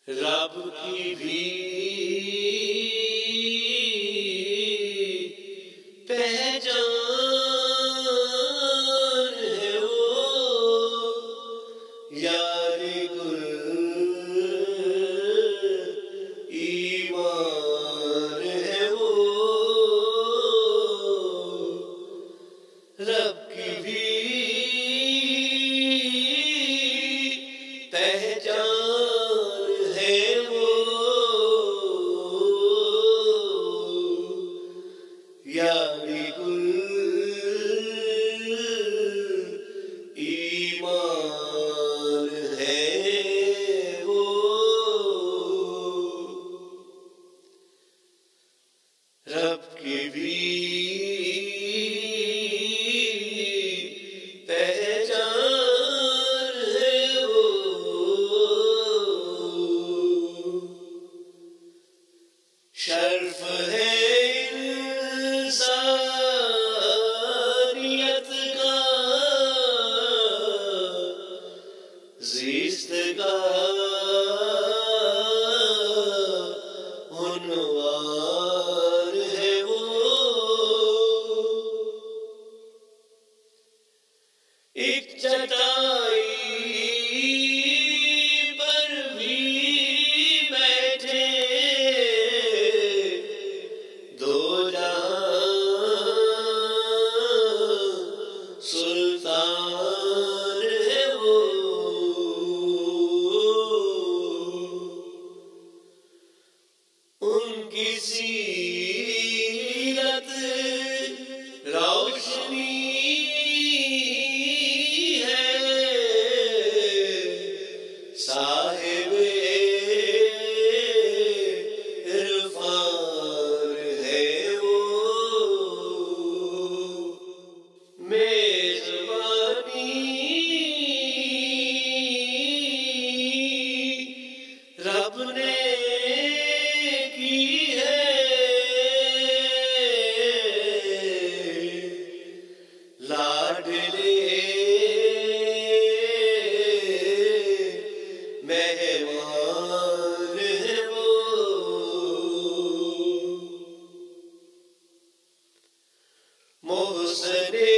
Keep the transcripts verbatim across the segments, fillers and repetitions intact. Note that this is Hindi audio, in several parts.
रब की भी पहचान है वो, यारी गुल ईमान है वो, रब की भी पहचान है वो, यारी गुल ईमान है वो, रब की भी पहचान है वो, शर्फ है इंसानियत का, ज़िस्त का उन्वान है वो, एक चटाई पर भी बैठे दो जहां सुल्तान है वो, उनकी सीरत रोशनी साहिबे इरफान है वो, मेज़बानी रब ने की है, लाडले मेहमान है वो, मोहसने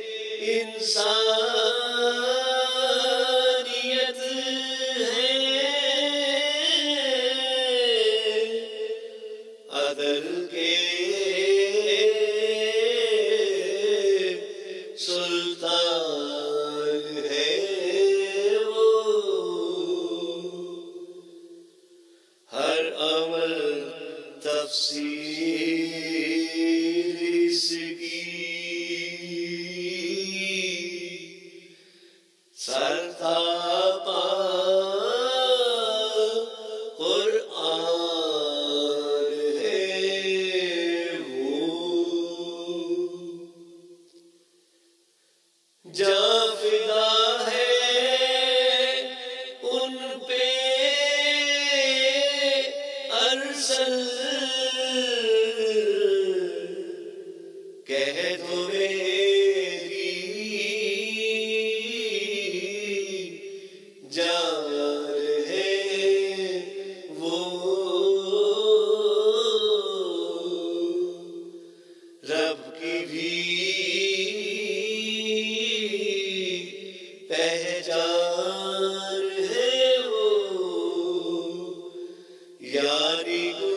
इंसानियत है, अदल के सुल्तान है वो, हर अमल तफसीर इसकी सरतापा कुरआन है वो, जाफिदा है उन पे अरसल, कह दो मेरी जान है वो, रब की भी पहचान है वो, यारी